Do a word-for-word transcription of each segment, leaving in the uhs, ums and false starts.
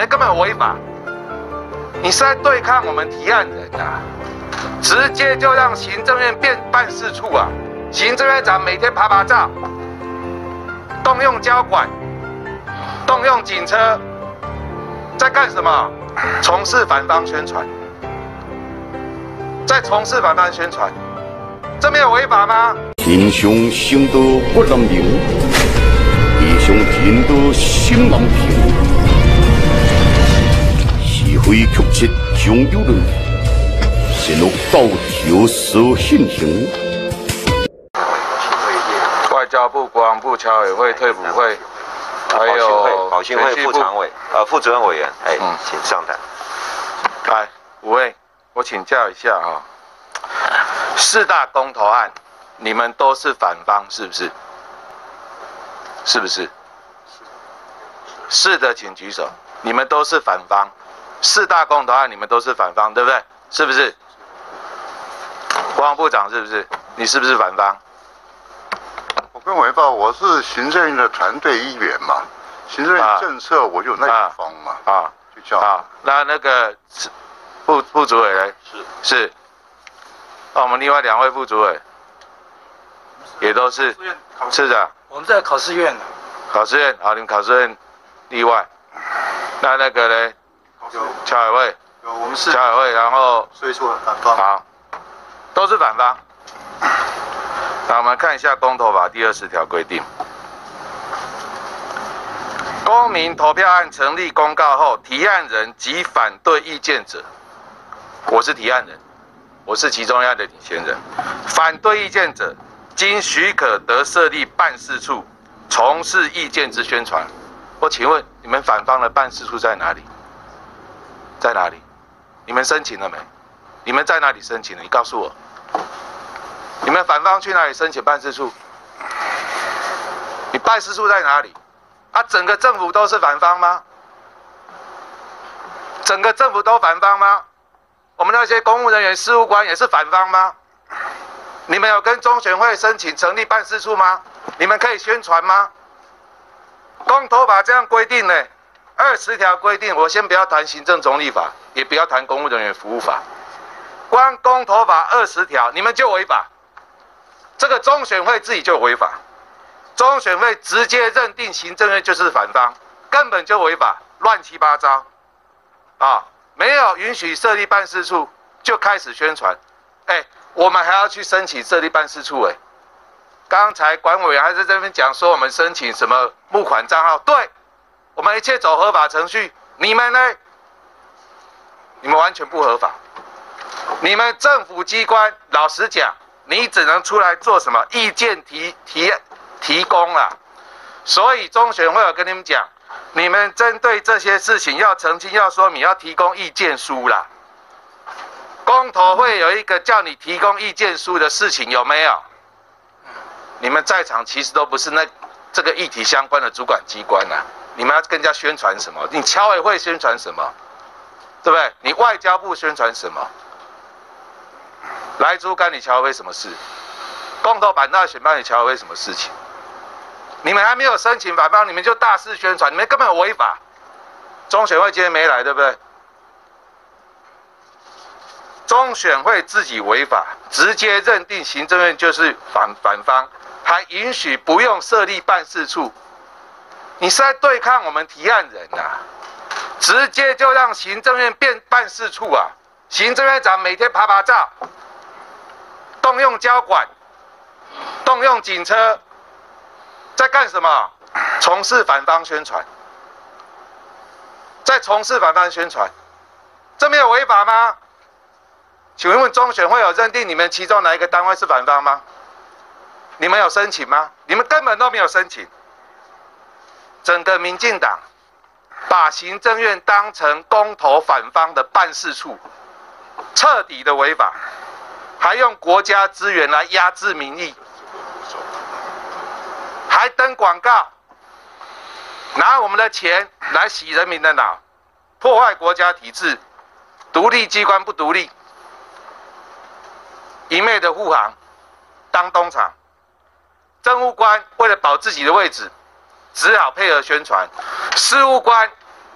们根本违法。你是在对抗我们提案人啊，直接就让行政院变办事处啊！行政院长每天爬爬照，动用交管，动用警车，在干什么？从事反方宣传，在从事反方宣传，这没有违法吗？ 天上升到不能平，地上天到心难平。是非曲折终有论，善恶到头说现行。 外交部、国防部、侨委会、退辅会，还有保新会副常委、呃副主任委员，哎，嗯、请上台。 来，五位，我请教一下哈、哦，四大公投案，你们都是反方是不是？是不是？是的，请举手。你们都是反方。四大公投案，你们都是反方，对不对？是不是？国防部长是不是？你是不是反方？ 我跟委报，我是行政院的团队一员嘛，行政院政策我就那一方嘛，啊，啊就叫啊。 那那个副副主委呢？是是。那我们另外两位副主委也都是是的。 我们在考试院。 考试院，好，你们考试院例外。那那个呢？侨委会， 有我们是侨委会，然后所以说反方， 好，都是反方。那我们看一下《公投法》第二十条规定：公民投票案成立公告后，提案人及反对意见者，我是提案人，我是其中一案的领衔人。反对意见者，经许可得设立办事处，从事意见之宣传。我请问，你们反方的办事处在哪里？在哪里？你们申请了没？你们在哪里申请的？你告诉我。你们反方去哪里申请办事处？你办事处在哪里？啊，整个政府都是反方吗？整个政府都反方吗？我们那些公务人员、事务官也是反方吗？你们有跟中选会申请成立办事处吗？你们可以宣传吗？公投法这样规定呢？二十条规定，我先不要谈行政总理法，也不要谈公务人员服务法，光公投法二十条，你们就违法。这个中选会自己就违法，中选会直接认定行政院就是反方，根本就违法，乱七八糟，啊，没有允许设立办事处就开始宣传，哎，我们还要去申请设立办事处，哎，刚才管委员还在这边讲说我们申请什么募款账号，对。我们一切走合法程序，你们呢？你们完全不合法。你们政府机关，老实讲，你只能出来做什么意见提提提供啦。所以中选会有跟你们讲，你们针对这些事情要澄清、要说明、要提供意见书啦。公投会有一个叫你提供意见书的事情，有没有？你们在场其实都不是那这个议题相关的主管机关啊。你们要跟人家宣传什么？你侨委会宣传什么？对不对？你外交部宣传什么？莱猪干你侨委会什么事？公投反大选办你侨委会什么事情？你们还没有申请反方，你们就大肆宣传，你们根本违法。中选会今天没来，对不对？中选会自己违法，直接认定行政院就是反反方，还允许不用设立办事处。你是在对抗我们提案人啊！直接就让行政院变办事处啊！行政院长每天爬爬照，动用交管，动用警车，在干什么？从事反方宣传，在从事反方宣传，这没有违法吗？请问问中选会有认定你们其中哪一个单位是反方吗？你们有申请吗？你们根本都没有申请。整个民进党把行政院当成公投反方的办事处，彻底的违法，还用国家资源来压制民意，还登广告，拿我们的钱来洗人民的脑，破坏国家体制，独立机关不独立，一昧的护航，当东厂，政务官为了保自己的位置，只好配合宣传，事务官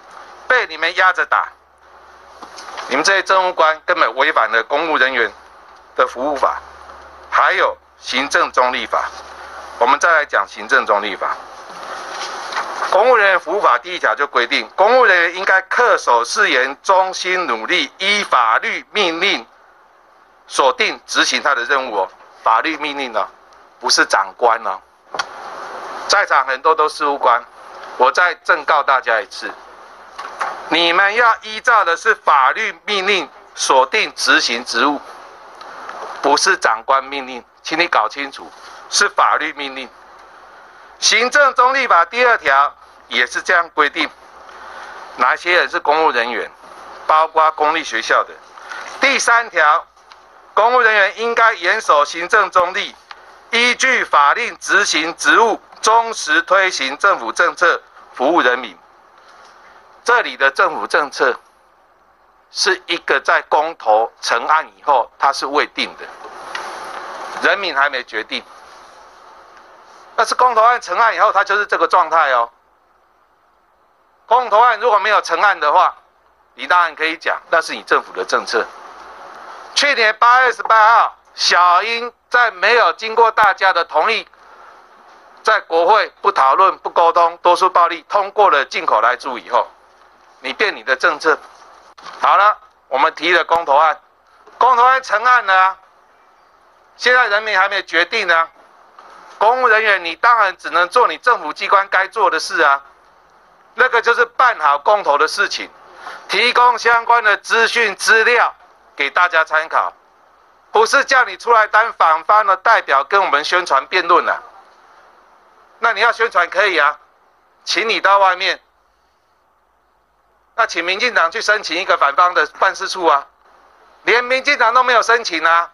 被你们压着打。你们这些政务官根本违反了公务人员的服务法，还有行政中立法。我们再来讲行政中立法。公务人员服务法第一条就规定，公务人员应该恪守誓言，忠心努力，依法律命令所定执行他的任务哦。法律命令呢，不是长官哦。在场很多都事务官，我再正告大家一次，你们要依照的是法律命令所定执行职务，不是长官命令，请你搞清楚，是法律命令。行政中立法第二条也是这样规定，哪些人是公务人员，包括公立学校的。第三条，公务人员应该严守行政中立，依据法令执行职务，忠实推行政府政策，服务人民。这里的政府政策是一个在公投成案以后，它是未定的，人民还没决定。但是公投案成案以后，它就是这个状态哦。公投案如果没有成案的话，你当然可以讲那是你政府的政策。去年八月十八号，小英在没有经过大家的同意，在国会不讨论、不沟通、多数暴力通过了进口来猪以后，你变你的政策。好了，我们提了公投案，公投案成案了啊，现在人民还没决定呢。公务人员，你当然只能做你政府机关该做的事啊，那个就是办好公投的事情，提供相关的资讯资料给大家参考，不是叫你出来当反方的代表跟我们宣传辩论啊。那你要宣传可以啊，请你到外面，那请民进党去申请一个反方的办事处啊，连民进党都没有申请啊，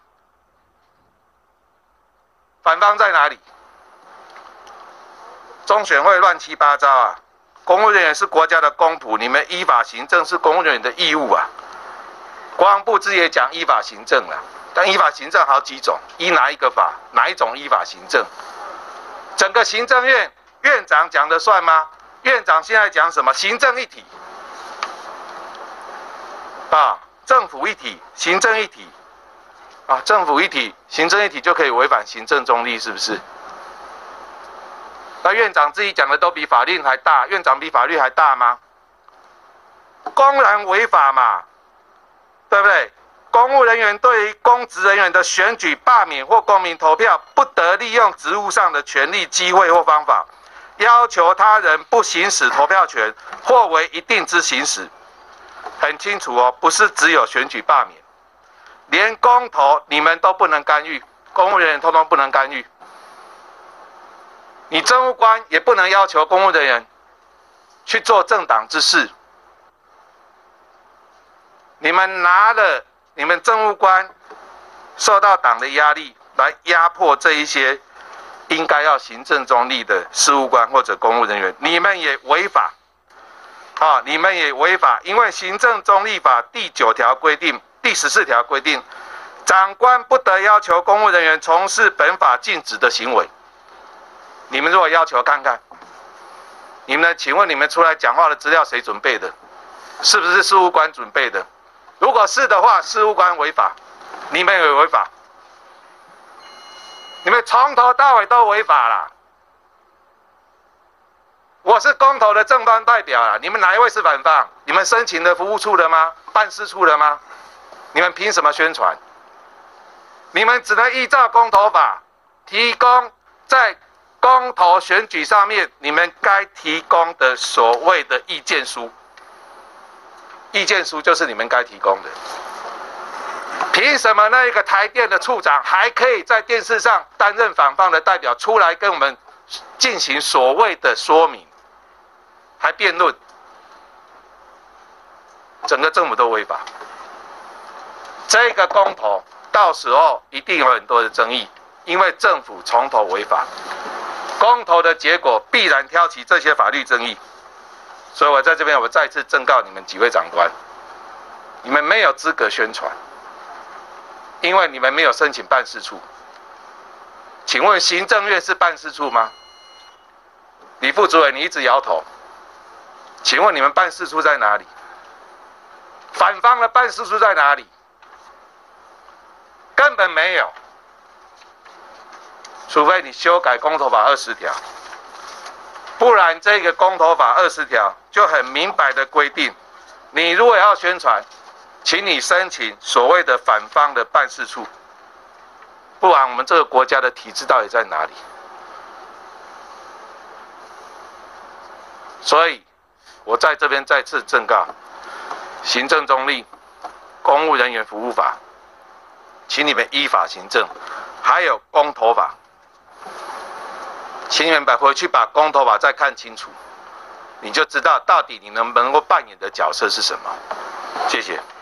反方在哪里？中选会乱七八糟啊！公务人员是国家的公仆，你们依法行政是公务人员的义务啊。国防部自己也讲依法行政了，但依法行政好几种，依哪一个法？哪一种依法行政？整个行政院院长讲的算吗？院长现在讲什么？行政一体啊，政府一体，行政一体啊，政府一体，行政一体就可以违反行政中立，是不是？那院长自己讲的都比法令还大，院长比法律还大吗？公然违法嘛，对不对？公务人员对于公职人员的选举、罢免或公民投票，不得利用职务上的权利、机会或方法，要求他人不行使投票权，或为一定之行使。很清楚哦，不是只有选举罢免，连公投你们都不能干预，公务人员通通不能干预。你政务官也不能要求公务人员去做政党之事。你们拿了你们政务官受到党的压力来压迫这一些应该要行政中立的事务官或者公务人员，你们也违法啊！你们也违法，因为行政中立法第九条规定，第十四条规定，长官不得要求公务人员从事本法禁止的行为。你们如果要求看看，你们请问你们出来讲话的资料谁准备的？是不是事务官准备的？如果是的话，事务官违法，你们也违法，你们从头到尾都违法啦。我是公投的正方代表啦，你们哪一位是反方？你们申请的服务处的吗？办事处的吗？你们凭什么宣传？你们只能依照公投法提供在公投选举上面你们该提供的所谓的意见书，意见书就是你们该提供的。凭什么那一个台电的处长还可以在电视上担任反方的代表出来跟我们进行所谓的说明，还辩论？整个政府都违法。这个公投到时候一定有很多的争议，因为政府从头违法。公投的结果必然挑起这些法律争议，所以我在这边我再次正告你们几位长官，你们没有资格宣传，因为你们没有申请办事处。请问行政院是办事处吗？李副主委，你一直摇头。请问你们办事处在哪里？ 反方的办事处在哪里？根本没有，除非你修改公投法二十条，不然这个公投法二十条就很明白的规定，你如果要宣传，请你申请所谓的反方的办事处，不然我们这个国家的体制到底在哪里？所以，我在这边再次正告：行政中立、公务人员服务法，请你们依法行政；还有公投法，请你们把回去把公投法再看清楚，你就知道到底你能不能够扮演的角色是什么。谢谢。